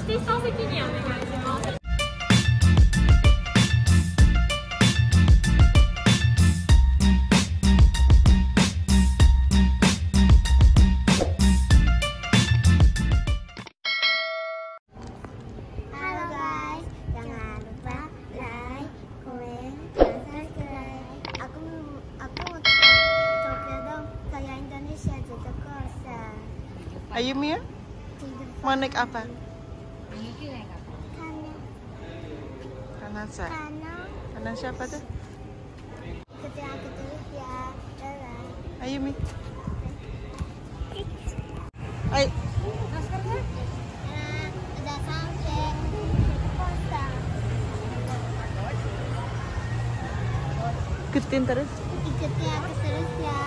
して下席にお願いします。 Ayumi ya? Mau naik apa? Kanan saya. Kanan siapa tuh? Ayumi. Ayo. Udah sampai kosan. Ikutin terus. Ikutin aku terus ya.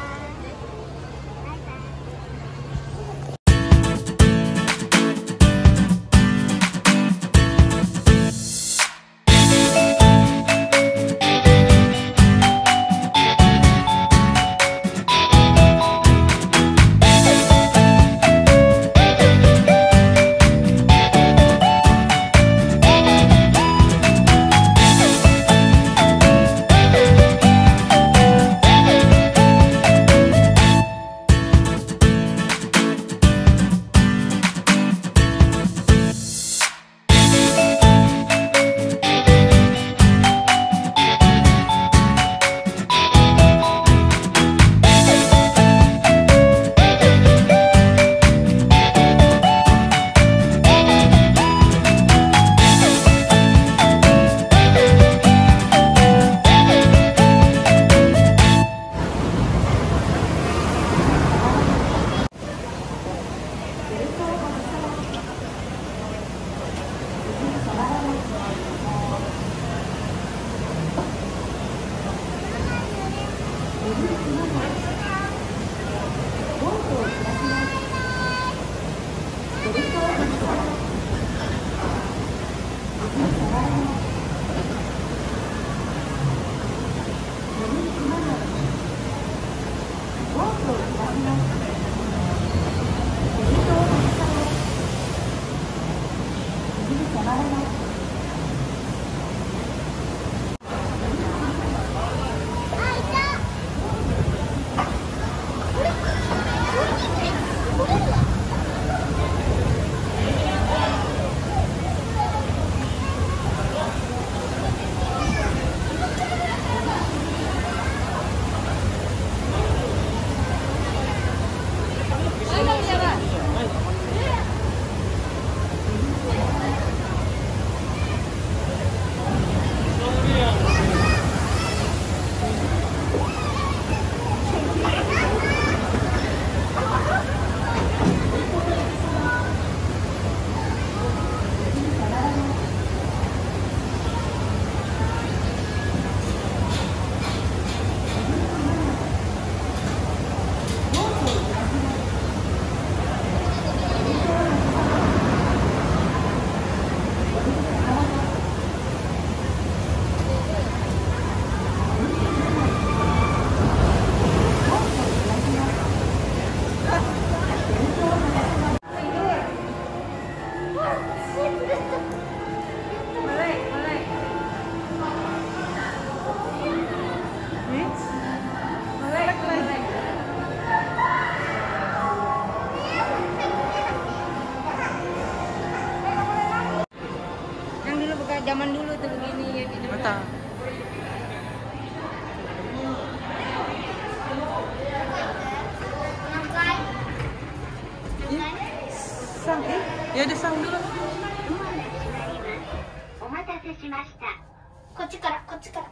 Zaman dulu tuh begini ya gitu. Betul. Sang, ya udah sang dulu. お待たせしました。こっちから、こっちから。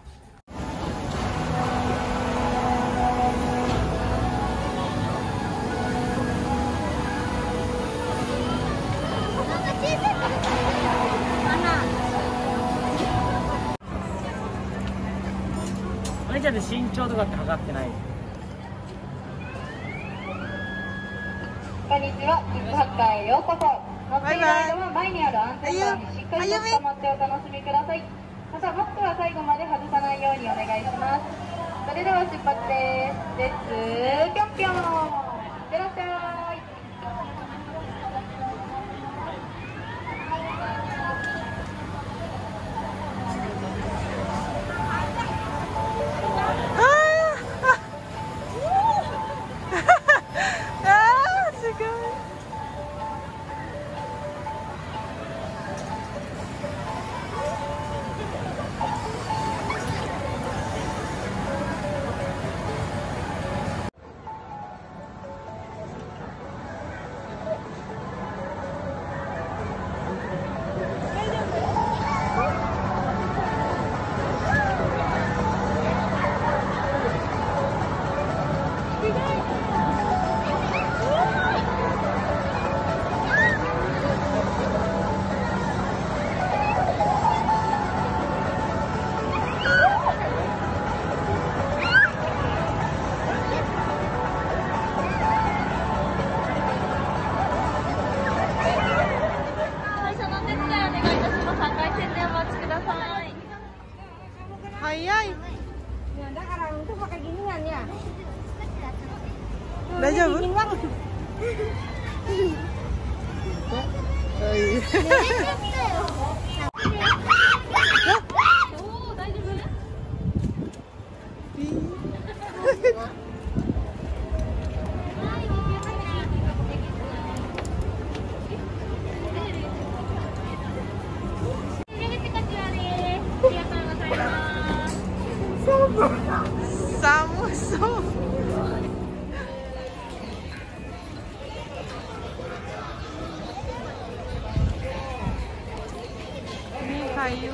お姉ちゃんで身長とかって測ってない？ こんにちは、キッズハッカーへようこそ。乗っている間は前にある安全バーにしっかりと捕まってお楽しみください。またマスクは最後まで外さないようにお願いします。それでは出発です。レッツぴょんぴょん。いってらっしゃい。 大丈夫？寒そう。ini kayu.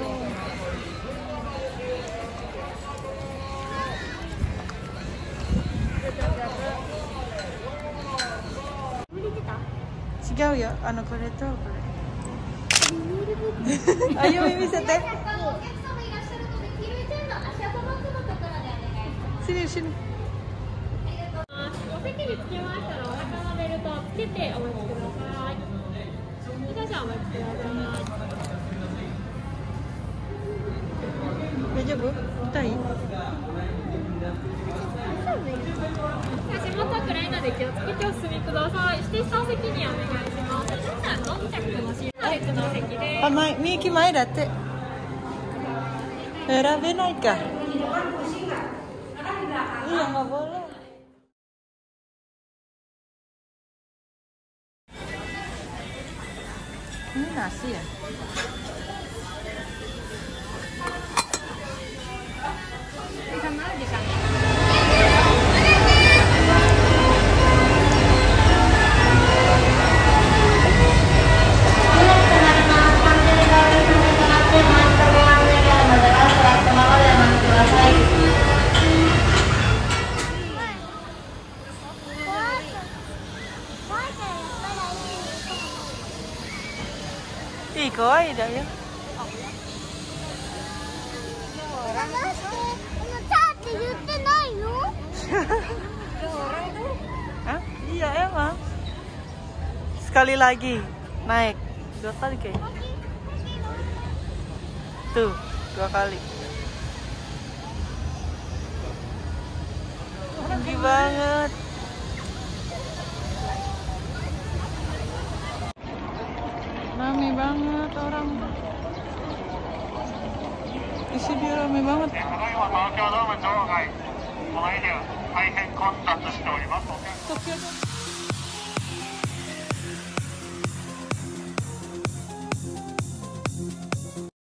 違うよ、これとこれ。あゆみ見せて。sini sini。 お席に着きましたらお腹のベルトをつけてお待ちください。少々お待ちください。 大丈夫？痛い？ 足元暗いので気をつけてお進みください。指定したお席にお願いします。ノン着のシート列のお席で。 あ、みゆき前だって。選べないか。Iya, nggak boleh. Ini nasi ya? Sama di sana. Ih, koi dah ya. Hah? Iya emang. Sekali lagi naik 2 kali kayaknya. Tuh 2 kali. Tinggi banget. Rame banget orang. Di sini rame banget. 東京ドーム場外、このエリア大変混雑しております。